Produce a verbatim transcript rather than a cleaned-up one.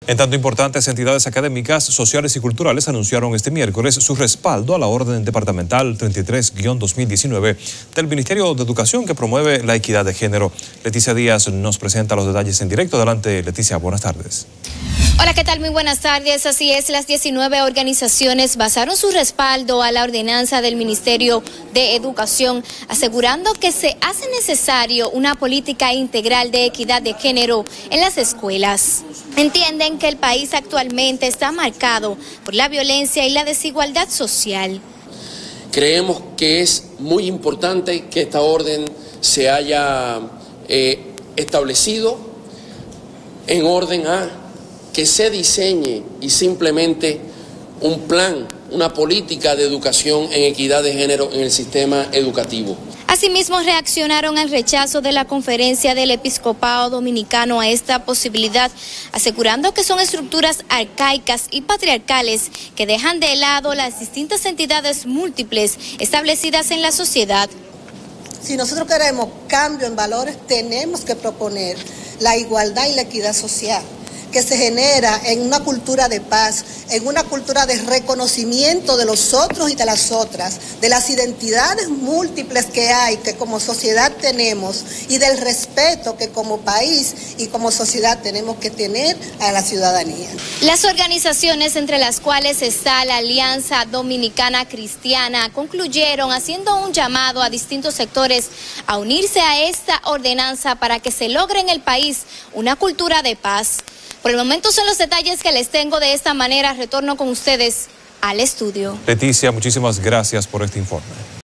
En tanto, importantes entidades académicas, sociales y culturales anunciaron este miércoles su respaldo a la Orden Departamental treinta y tres guión dos mil diecinueve del Ministerio de Educación que promueve la equidad de género. Leticia Díaz nos presenta los detalles en directo. Adelante, Leticia, buenas tardes. Hola, ¿qué tal? Muy buenas tardes. Así es, las diecinueve organizaciones basaron su respaldo a la ordenanza del Ministerio de Educación, asegurando que se hace necesario una política integral de equidad de género en las escuelas. Entienden que el país actualmente está marcado por la violencia y la desigualdad social. Creemos que es muy importante que esta orden se haya eh, establecido en orden a que se diseñe y simplemente un plan, una política de educación en equidad de género en el sistema educativo. Asimismo, reaccionaron al rechazo de la Conferencia del Episcopado Dominicano a esta posibilidad, asegurando que son estructuras arcaicas y patriarcales que dejan de lado las distintas entidades múltiples establecidas en la sociedad. Si nosotros queremos cambio en valores, tenemos que proponer la igualdad y la equidad social, que se genera en una cultura de paz, en una cultura de reconocimiento de los otros y de las otras, de las identidades múltiples que hay, que como sociedad tenemos, y del respeto que como país y como sociedad tenemos que tener a la ciudadanía. Las organizaciones, entre las cuales está la Alianza Dominicana Cristiana, concluyeron haciendo un llamado a distintos sectores a unirse a esta ordenanza para que se logre en el país una cultura de paz. Por el momento son los detalles que les tengo. De esta manera retorno con ustedes al estudio. Leticia, muchísimas gracias por este informe.